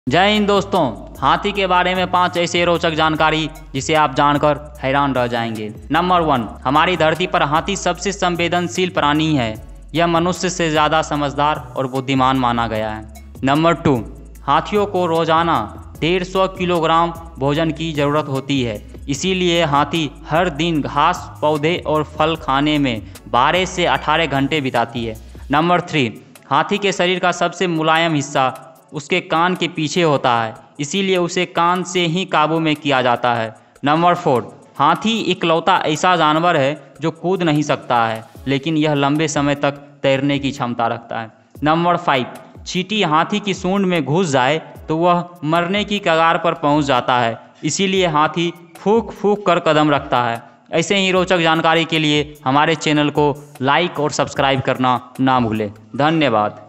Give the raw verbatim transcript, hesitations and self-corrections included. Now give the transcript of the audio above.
जय हिंद दोस्तों। हाथी के बारे में पांच ऐसे रोचक जानकारी जिसे आप जानकर हैरान रह जाएंगे। नंबर वन, हमारी धरती पर हाथी सबसे संवेदनशील प्राणी है। यह मनुष्य से ज़्यादा समझदार और बुद्धिमान माना गया है। नंबर टू, हाथियों को रोजाना डेढ़ सौ किलोग्राम भोजन की ज़रूरत होती है, इसीलिए हाथी हर दिन घास, पौधे और फल खाने में बारह से अठारह घंटे बिताती है। नंबर थ्री, हाथी के शरीर का सबसे मुलायम हिस्सा उसके कान के पीछे होता है, इसीलिए उसे कान से ही काबू में किया जाता है। नंबर फोर, हाथी इकलौता ऐसा जानवर है जो कूद नहीं सकता है, लेकिन यह लंबे समय तक तैरने की क्षमता रखता है। नंबर फाइव, चींटी हाथी की सूंड में घुस जाए तो वह मरने की कगार पर पहुंच जाता है, इसीलिए हाथी फूंक फूंक कर कदम रखता है। ऐसे ही रोचक जानकारी के लिए हमारे चैनल को लाइक और सब्सक्राइब करना ना भूलें। धन्यवाद।